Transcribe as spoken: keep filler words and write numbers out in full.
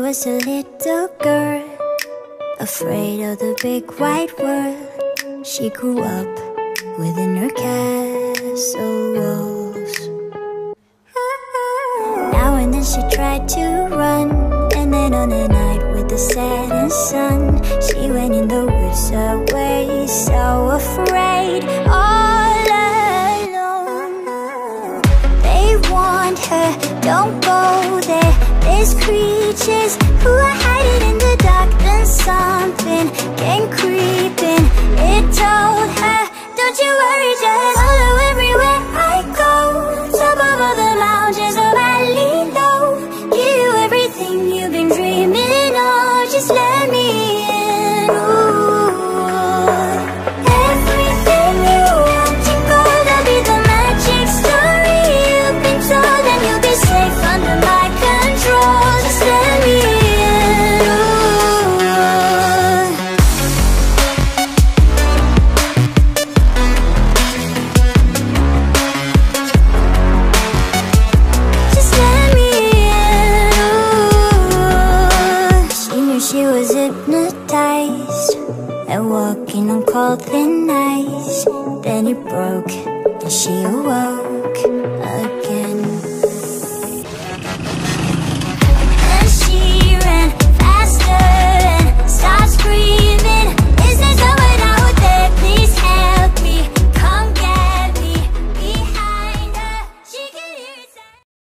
was a little girl, afraid of the big white world. She grew up within her castle walls. Now and then she tried to run, and then on a night with the setting sun, she went in the woods away, so afraid, all alone. They warned her, don't go there, there's creatures who are hiding in the dark. Then something came creeping, it told her, don't you worry, just follow everywhere I go. Top of all the mountains, the valley low, give you everything you've been dreaming of, just let me in. Ooh. Everything you want to go, that'll be the magic story you've been told, and you'll be safe under my control, just let me in. She was hypnotized and walking on cold thin ice. Then it broke and she awoke.